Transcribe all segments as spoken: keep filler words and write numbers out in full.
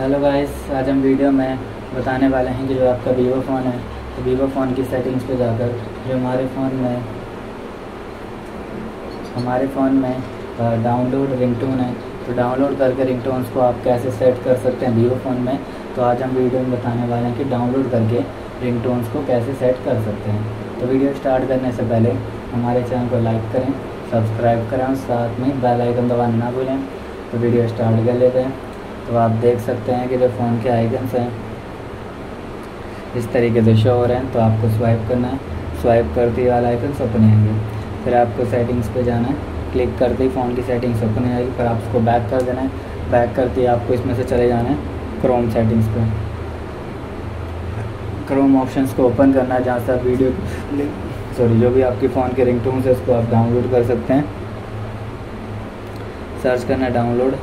Hello guys, आज हम video में बताने वाले हैं कि जो आपका वीवो फ़ोन है तो वीवो फ़ोन की सेटिंग्स पे जाकर जो हमारे फ़ोन में हमारे फ़ोन में डाउनलोड रिंगटोन है तो डाउनलोड करके रिंगटोन्स को आप कैसे सेट कर सकते हैं वीवो फ़ोन में। तो आज हम वीडियो में बताने वाले हैं कि डाउनलोड करके रिंगटोन्स को कैसे सेट कर सकते हैं। तो वीडियो स्टार्ट करने से पहले हमारे चैनल को लाइक करें, सब्सक्राइब करें और साथ में बेल आइकन दबाना ना भूलें। तो वीडियो स्टार्ट कर लेते हैं। तो आप देख सकते हैं कि जो फ़ोन के आइकन्स हैं इस तरीके से शो हो रहे हैं। तो आपको स्वाइप करना है, स्वाइप करते ही वाला आइकन्स ओपन आएंगे। फिर आपको सेटिंग्स पे जाना है, क्लिक करते ही फ़ोन की सेटिंग्स ओपन आएगी। फिर आप उसको बैक कर देना है, बैक करते ही आपको इसमें से चले जाना है क्रोम सेटिंग्स पे। क्रोम ऑप्शंस को ओपन करना है जहाँ से आप वीडियो सॉरी जो भी आपके फ़ोन के रिंगटोन्स है उसको आप डाउनलोड कर सकते हैं। सर्च करना है डाउनलोड,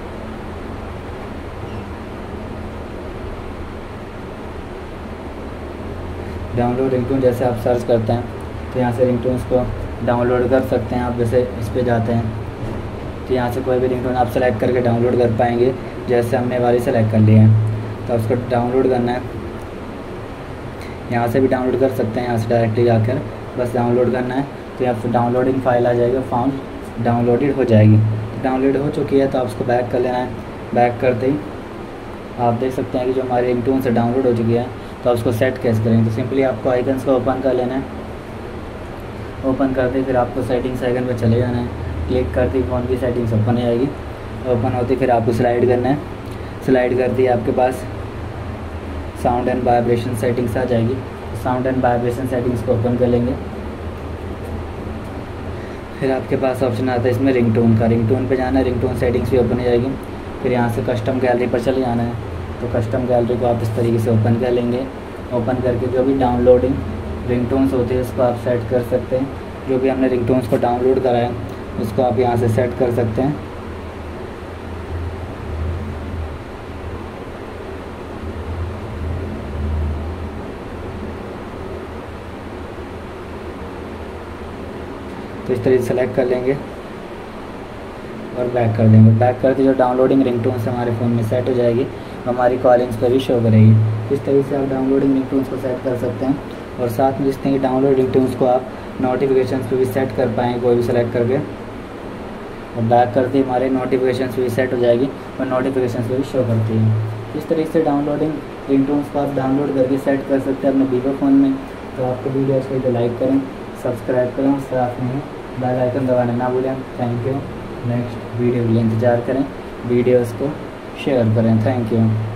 डाउनलोड रिंगटोन जैसे आप सर्च करते हैं तो यहाँ से रिंगटोन्स को डाउनलोड कर सकते हैं। आप जैसे इस पर जाते हैं तो यहाँ से कोई भी रिंगटोन आप सेलेक्ट करके डाउनलोड कर पाएंगे। जैसे हमने वाली सेलेक्ट कर लिया है तो उसको डाउनलोड करना है। यहाँ से भी डाउनलोड कर सकते हैं, यहाँ से डायरेक्टली जाकर बस डाउनलोड करना है। तो यहाँ पर डाउनलोडिंग फाइल आ जाएगी, फाउंड डाउनलोडेड हो जाएगी। डाउनलोड हो चुकी है तो आप उसको बैक कर लेना है। बैक करते ही आप देख सकते हैं कि जो हमारी रिंगटोन से डाउनलोड हो चुकी है। तो आप उसको सेट कैसे करेंगे तो सिंपली आपको आइकन्स को ओपन कर लेना है। ओपन करते फिर आपको सेटिंग्स आइकन पे चले जाना है, क्लिक करते ही फ़ोन की सेटिंग्स ओपन आएगी। ओपन होती फिर आपको स्लाइड करना है, स्लाइड करते ही आपके पास साउंड एंड वाइब्रेशन सेटिंग्स आ जाएगी। साउंड एंड वाइब्रेशन सेटिंग्स को ओपन कर लेंगे। फिर आपके पास ऑप्शन आता है इसमें रिंगटोन का, रिंगटोन पे जाना है, रिंगटोन सेटिंग्स भी ओपन हो जाएगी। फिर यहाँ से कस्टम गैलरी पर चले जाना है। तो कस्टम गैलरी को आप इस तरीके से ओपन कर लेंगे। ओपन करके जो भी डाउनलोडिंग रिंगटोन्स होते हैं उसको आप सेट कर सकते हैं। जो भी हमने रिंगटोन्स को डाउनलोड करा है उसको आप यहाँ से सेट कर सकते हैं। तो इस तरीके से सेलेक्ट कर लेंगे और बैक कर देंगे। बैक करके जो डाउनलोडिंग रिंगटोन्स हमारे फ़ोन में सेट हो जाएगी हमारी कॉलिंग्स पर भी शो करेगी। इस तरीके से आप डाउनलोडिंग रिंगटोन्स को सेट कर सकते हैं। और साथ में जिस तरह की डाउनलोड रिंगटोन्स को आप नोटिफिकेशंस पे भी सेट कर पाएंगे कोई भी सेलेक्ट करके। और बैक करते ही हमारे नोटिफिकेशंस भी सेट हो जाएगी और नोटिफिकेशंस पे भी शो करती है। इस तरीके से डाउनलोडिंग रिंगटोन्स को आप डाउनलोड करके सेट कर सकते हैं अपने वीवो फ़ोन में। तो आपको वीडियो अच्छी तो लाइक करें, सब्सक्राइब करें और साथ में बेल आइकन दबाना ना भूलें। Thank you. नेक्स्ट वीडियो के लिए इंतज़ार करें, वीडियोज़ को शेयर करें। Thank you.